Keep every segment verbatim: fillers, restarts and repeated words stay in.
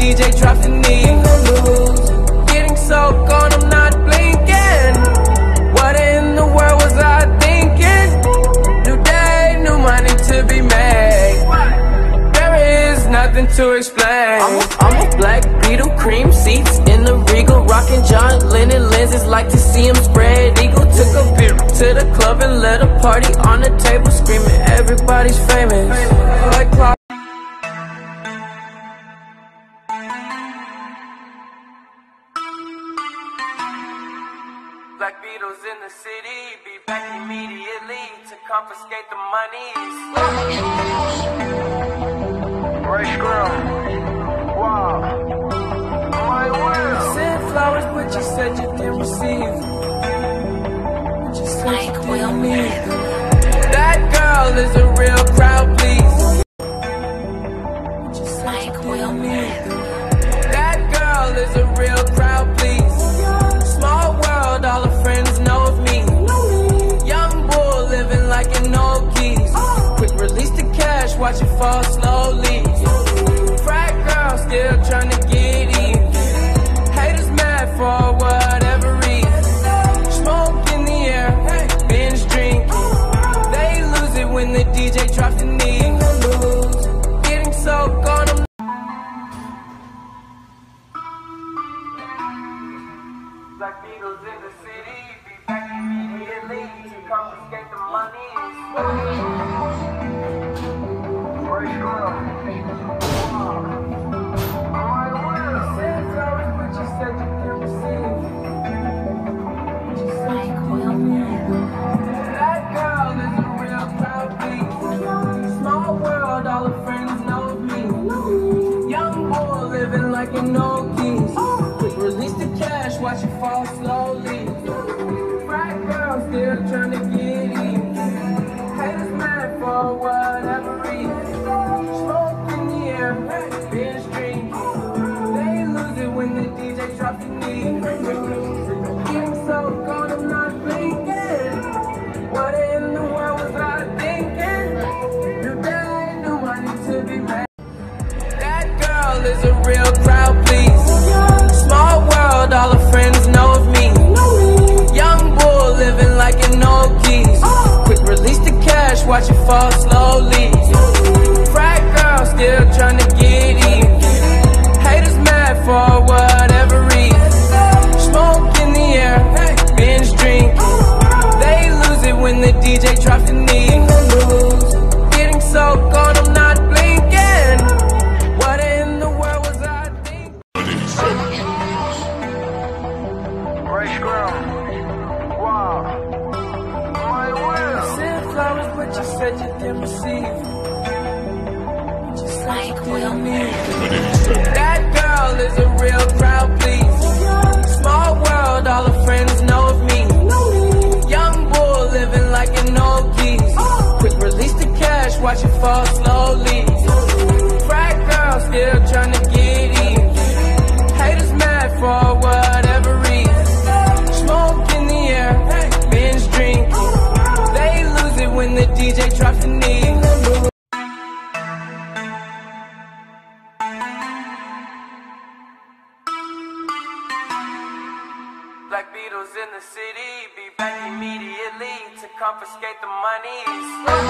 D J drops the knee. Getting so gone, I'm not blinking. What in the world was I thinking? New day, new money to be made. There is nothing to explain. I'm a, I'm a black Beetle, cream seats in the Regal, rocking John Lennon lenses, like to see him spread eagle. Took a beer to the club and let a party on the table, screaming everybody's famous. Like clock. Black Beatles in the city, be back immediately to confiscate the monies. Ray Scrum, wow, my will. Sent flowers, but you said you didn't receive. Just like Will Smith. That girl is a real crowd, please. Just like Will Smith. That girl is a real crowd, please. Small world, all her friends know of me. Young bull living like an old keys. Quick release the cash, watch it fall slowly. Frat girl still trying to get in. Haters mad for whatever reason. Smoke in the air, binge drink. They lose it when the D J drops the knee. Getting so gone, I'm Black Beatles in the city, be back immediately to confiscate the monies. Ray Scrum, wow, my will. Sent flowers, but you said you didn't receive. Just like Will Smith. That girl is a real crowd, please. Small world, all her friends know of me. Young boy living like an old geese. Quick release the cash, watch it fall slowly. Frat girl still trying to get in. Haters mad for whatever reason. Smoke in the air, binge drink. They lose it when the D J drops the knee. Getting so gone, I'm not blinking. What in the world was I thinking? New day, new money to be made. That girl is a real crowd, please. Small world, all her friends know of me. Young bull living like an old geese. Quick release the cash, watch it fall slowly. Frat girl still trying to get in. Haters mad for whatever reason. Smoke in the air, binge drink. They lose it when the D J drops the knee. Getting so gone, I'm not blinking. What in the world was I thinking? Ray Scrum, wow, my will. Sent flowers, but you said you didn't receive. Just like Will Smith. That girl is a real crowd, please. Small world, all her friends know of me. Young bull living like an old geese. Quick release the cash, watch it fall slowly. Frat girl still trying to get in. Haters mad for whatever reason. Smoke in the air, binge drink. They lose it when the D J drops the knee. Black Beatles in the city, be back immediately to confiscate the monies.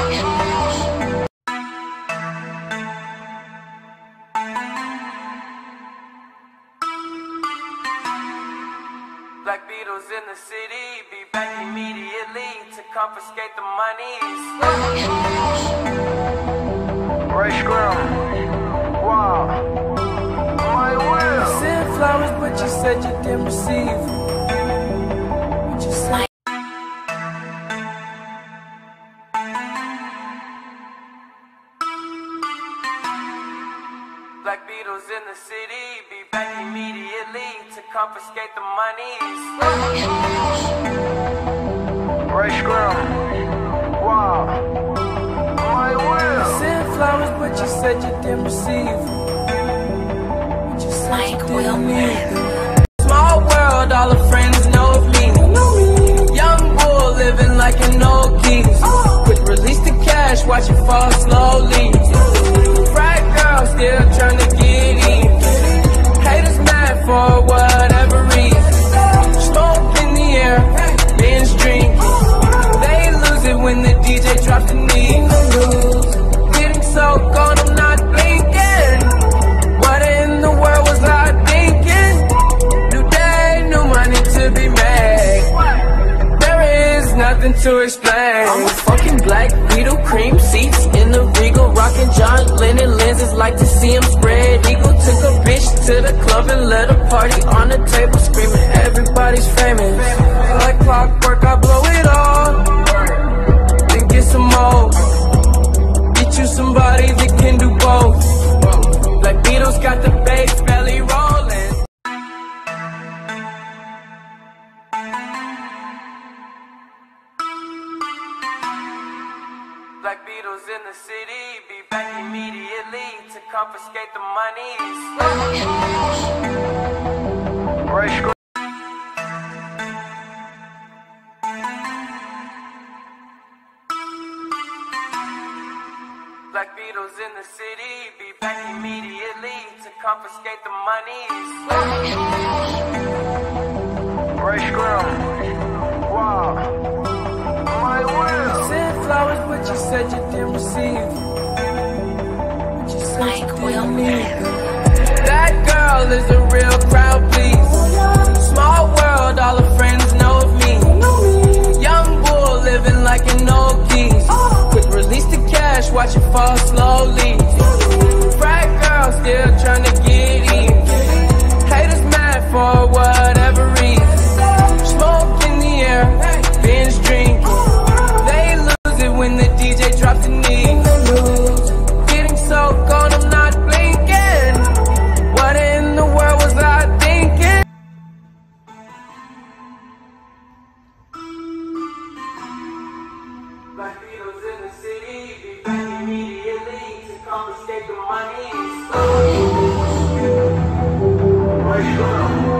Black Beatles in the city, be back immediately to confiscate the monies. Ray Scrum, wow, my will. Sent flowers, but you said you didn't receive. Just like Black Beatles in the city, be back immediately to confiscate the monies. Ray Scrum, wow, my will. Sent flowers, but you said you didn't receive. Just like Will Smith. Small world, all her friends know of me. Young bull living like an old geese. Quick release the cash, watch it fall slowly. Frat girl still trying to get in. just like to see him spread eagle. Took a bitch to the club and let a party on the table, screaming everybody's famous. Like clockwork, I blow it all, then get some more. Get you somebody that can do both. Like Beatles got the bass belly rolling. Black Beatles in the city, be back immediately to confiscate the monies. Black Beatles in the city, be back immediately to confiscate the monies. Ray Scrum, wow, my will. Sent flowers, but you said you didn't receive. But you said you didn't need. That girl is a real crowd, please. Small world, all her friends know of me. Young bull living like an old geese. Quick release the cash, watch it fall slowly. Frat girl still trying to get in. Haters mad for whatever reason. Smoke in the air, binge drinking. They lose it when the D J drops the knee. Getting so cold, I'm not blinking. What in the world was I thinking? Black Beatles in the city, be back immediately to confiscate the money.